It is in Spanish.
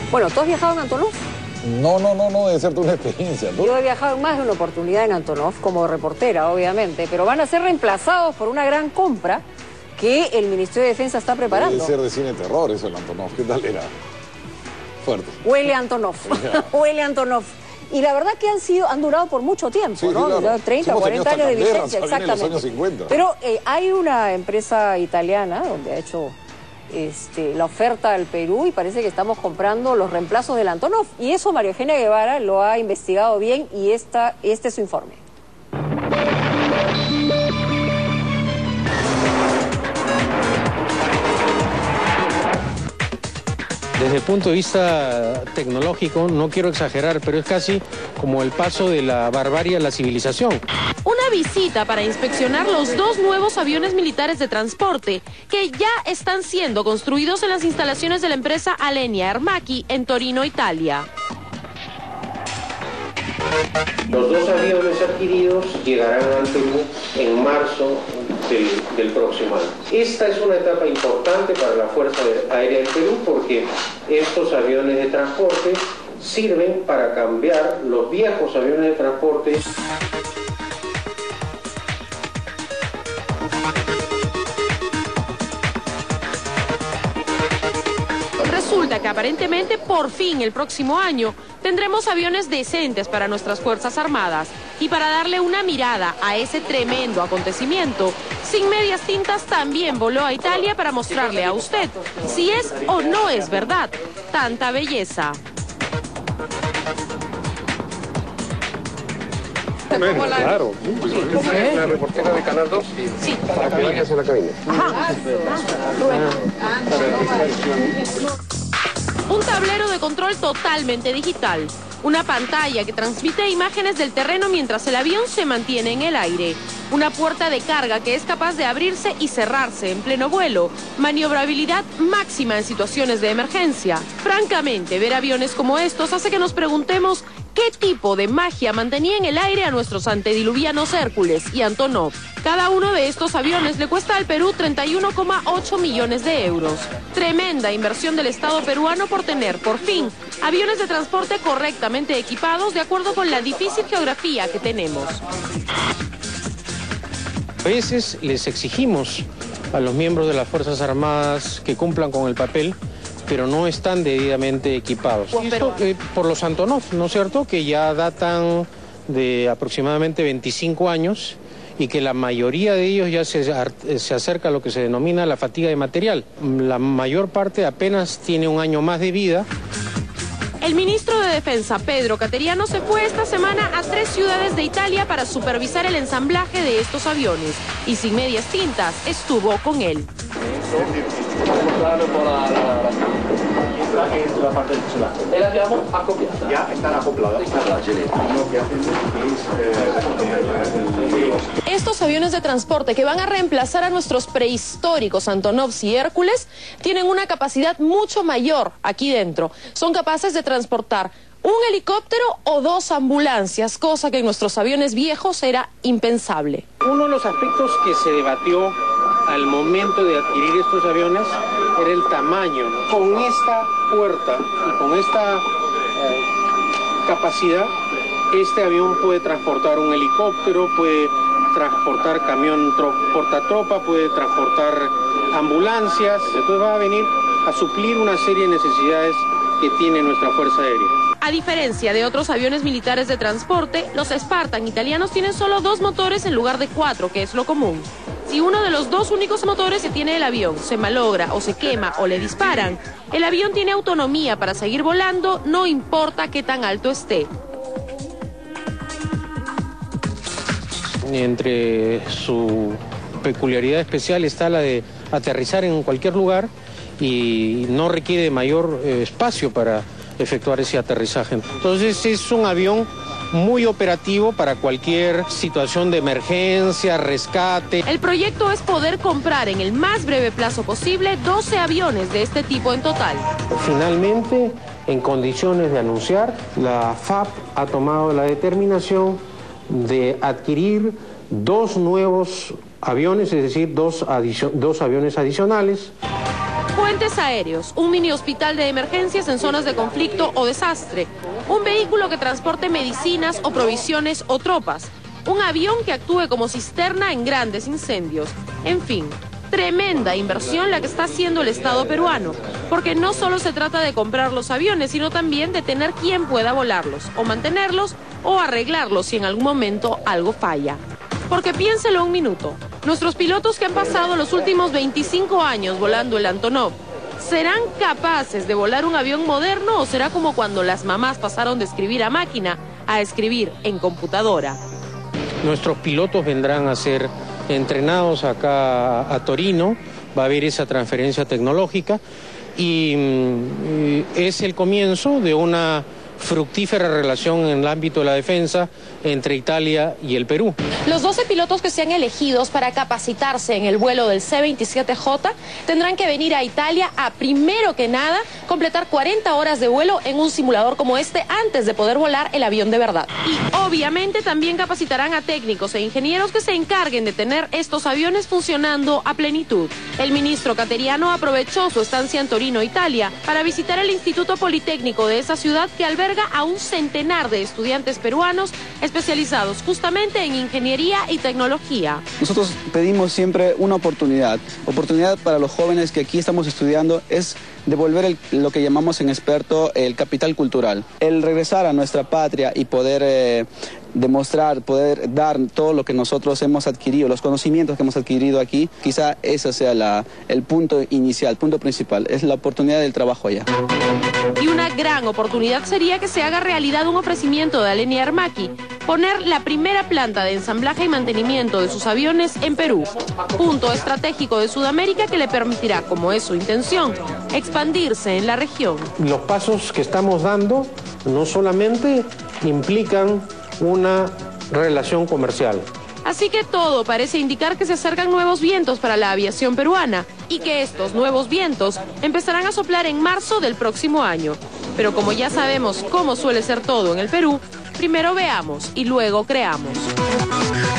Bueno, ¿tú has viajado en Antonov? No, debe ser una experiencia. Yo he viajado en más de una oportunidad en Antonov, como reportera, obviamente, pero van a ser reemplazados por una gran compra que el Ministerio de Defensa está preparando. Debe ser de cine terror eso el Antonov. ¿Qué tal era? Fuerte. Huele a Antonov. Huele a Antonov. Y la verdad que han durado por mucho tiempo, sí, ¿no? Claro. 30, 40 años de vigencia, exactamente. En los años 50. Pero hay una empresa italiana donde ha hecho la oferta al Perú y parece que estamos comprando los reemplazos del Antonov. Y eso María Eugenia Guevara lo ha investigado bien y este es su informe. Desde el punto de vista tecnológico, no quiero exagerar, pero es casi como el paso de la barbarie a la civilización. Una visita para inspeccionar los 2 nuevos aviones militares de transporte que ya están siendo construidos en las instalaciones de la empresa Alenia Aermacchi en Torino, Italia. Los 2 aviones adquiridos llegarán al Perú en marzo del próximo año. Esta es una etapa importante para la Fuerza Aérea del Perú porque estos aviones de transporte sirven para cambiar los viejos aviones de transporte. Resulta que aparentemente por fin el próximo año tendremos aviones decentes para nuestras Fuerzas Armadas. Y para darle una mirada a ese tremendo acontecimiento, Sin Medias Tintas también voló a Italia para mostrarle a usted si es o no es verdad tanta belleza. Claro. ¿La reportera de Canal 2? Sí. Para que vayas a la cabina. Un tablero de control totalmente digital. Una pantalla que transmite imágenes del terreno mientras el avión se mantiene en el aire. Una puerta de carga que es capaz de abrirse y cerrarse en pleno vuelo. Maniobrabilidad máxima en situaciones de emergencia. Francamente, ver aviones como estos hace que nos preguntemos qué tipo de magia mantenía en el aire a nuestros antediluvianos Hércules y Antonov. Cada uno de estos aviones le cuesta al Perú 31,8 millones de euros. Tremenda inversión del Estado peruano por tener, por fin, aviones de transporte correctamente equipados de acuerdo con la difícil geografía que tenemos. A veces les exigimos a los miembros de las Fuerzas Armadas que cumplan con el papel, pero no están debidamente equipados. Esto, por los Antonov, ¿no es cierto?, que ya datan de aproximadamente 25 años y que la mayoría de ellos ya se acerca a lo que se denomina la fatiga de material. La mayor parte apenas tiene un año más de vida. El ministro de Defensa, Pedro Cateriano, se fue esta semana a 3 ciudades de Italia para supervisar el ensamblaje de estos aviones. Y Sin Medias Tintas estuvo con él. La parte del fuselaje. E l'abbiamo accoppiata. Ya están acopladas. Estos aviones de transporte que van a reemplazar a nuestros prehistóricos Antonovs y Hércules tienen una capacidad mucho mayor aquí dentro. Son capaces de transportar un helicóptero o 2 ambulancias, cosa que en nuestros aviones viejos era impensable. Uno de los aspectos que se debatió al momento de adquirir estos aviones era el tamaño, ¿no? Con esta puerta y con esta capacidad, este avión puede transportar un helicóptero, puede transportar camión portatropa, puede transportar ambulancias. Entonces va a venir a suplir una serie de necesidades que tiene nuestra Fuerza Aérea. A diferencia de otros aviones militares de transporte, los Spartan italianos tienen solo 2 motores en lugar de 4, que es lo común. Si uno de los 2 únicos motores que tiene el avión se malogra o se quema o le disparan, el avión tiene autonomía para seguir volando, no importa qué tan alto esté. Entre su peculiaridad especial está la de aterrizar en cualquier lugar y no requiere mayor espacio para efectuar ese aterrizaje. Entonces es un avión muy operativo para cualquier situación de emergencia, rescate. El proyecto es poder comprar en el más breve plazo posible 12 aviones de este tipo en total. Finalmente, en condiciones de anunciar, la FAP ha tomado la determinación de adquirir 2 nuevos aviones, es decir, dos aviones adicionales. Fue Puentes aéreos, un mini hospital de emergencias en zonas de conflicto o desastre, un vehículo que transporte medicinas o provisiones o tropas, un avión que actúe como cisterna en grandes incendios. En fin, tremenda inversión la que está haciendo el Estado peruano, porque no solo se trata de comprar los aviones, sino también de tener quien pueda volarlos, o mantenerlos, o arreglarlos si en algún momento algo falla. Porque piénselo un minuto, nuestros pilotos que han pasado los últimos 25 años volando el Antonov, ¿serán capaces de volar un avión moderno o será como cuando las mamás pasaron de escribir a máquina a escribir en computadora? Nuestros pilotos vendrán a ser entrenados acá a Torino, va a haber esa transferencia tecnológica y es el comienzo de una fructífera relación en el ámbito de la defensa entre Italia y el Perú. Los 12 pilotos que sean elegidos para capacitarse en el vuelo del C-27J tendrán que venir a Italia a, primero que nada, completar 40 horas de vuelo en un simulador como este antes de poder volar el avión de verdad. Y obviamente también capacitarán a técnicos e ingenieros que se encarguen de tener estos aviones funcionando a plenitud. El ministro Cateriano aprovechó su estancia en Torino, Italia, para visitar el Instituto Politécnico de esa ciudad que alberga a un centenar de estudiantes peruanos especializados justamente en ingeniería y tecnología. Nosotros pedimos siempre una oportunidad para los jóvenes que aquí estamos estudiando es devolver lo que llamamos en experto el capital cultural. El regresar a nuestra patria y poder demostrar, poder dar todo lo que nosotros hemos adquirido, los conocimientos que hemos adquirido aquí, quizá ese sea el punto inicial, el punto principal, es la oportunidad del trabajo allá. Y una gran oportunidad sería que se haga realidad un ofrecimiento de Alenia Aermacchi, poner la primera planta de ensamblaje y mantenimiento de sus aviones en Perú, punto estratégico de Sudamérica que le permitirá, como es su intención, expandirse en la región. Los pasos que estamos dando no solamente implican una relación comercial. Así que todo parece indicar que se acercan nuevos vientos para la aviación peruana y que estos nuevos vientos empezarán a soplar en marzo del próximo año. Pero como ya sabemos cómo suele ser todo en el Perú, primero veamos y luego creamos.